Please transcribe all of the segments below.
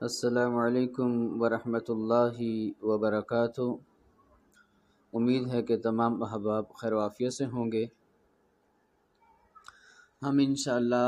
السلام علیکم ورحمۃ اللہ وبرکاتہ۔ امید ہے کہ تمام احباب خیر و عافیت سے ہوں گے۔ ہم انشاءاللہ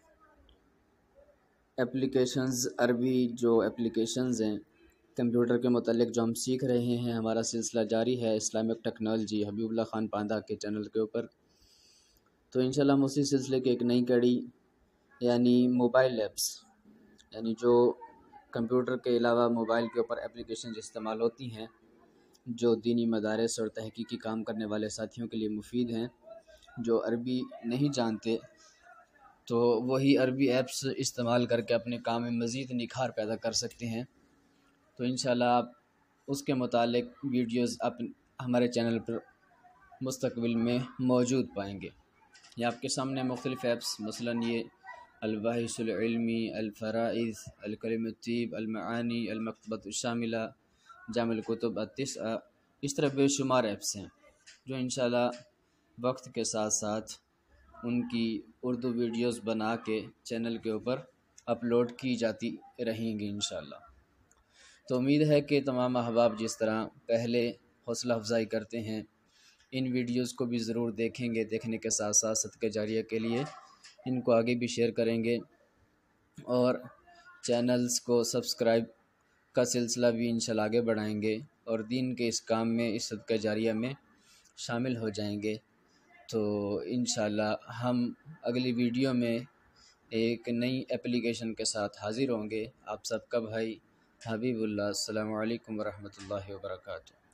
عربی جو اپلیکیشنز ہیں کمپیوٹر کے متعلق جو ہم سیکھ رہے ہیں، ہمارا سلسلہ جاری ہے Islamic technology Habibullah Khan Panda کے چینل کے اوپر۔ تو انشاءاللہ ہم اسی سلسلے کی ایک نئی کڑی یعنی موبائل ایپس، یعنی جو کمپیوٹر کے علاوہ موبائل کے اوپر اپلیکیشنز استعمال ہوتی ہیں جو دینی مدارس اور تحقیقی کام کرنے والے ساتھیوں کے لیے مفید ہیں، جو عربی نہیں جانتے تو وہی عربی ایپس استعمال کر کے اپنے کام میں مزید نکھار پیدا کر سکتے ہیں۔ تو انشاءاللہ آپ اس کے متعلق ویڈیوز ہمارے چینل پر مستقبل میں موجود پائیں گے۔ یہ آپ کے سامنے مختلف ایپس مثلاً یہ الباحث العلمی، الفرائض، الکلم الطیب، المعانی، المکتبۃ الشاملہ، جامع الکتب التسعہ، اس طرح بے شمار ایپس ہیں جو انشاءاللہ وقت کے ساتھ ساتھ ان کی اردو ویڈیوز بنا کے چینل کے اوپر اپلوڈ کی جاتی رہیں گی انشاءاللہ۔ تو امید ہے کہ تمام احباب جس طرح پہلے حوصلہ افزائی کرتے ہیں ان ویڈیوز کو بھی ضرور دیکھیں گے، دیکھنے کے ساتھ ساتھ صدقہ جاریہ کے لیے ان کو آگے بھی شیئر کریں گے اور چینلز کو سبسکرائب کا سلسلہ بھی انشاءاللہ آگے بڑھائیں گے اور دین کے اس کام میں، اس صدقہ جاریہ میں شامل ہو جائیں گے۔ تو انشاءاللہ ہم اگلی ویڈیو میں ایک نئی اپلیکیشن کے ساتھ حاضر ہوں گے۔ آپ سب کا بھائی حبیب اللہ۔ السلام علیکم ورحمۃ اللہ وبرکاتہ۔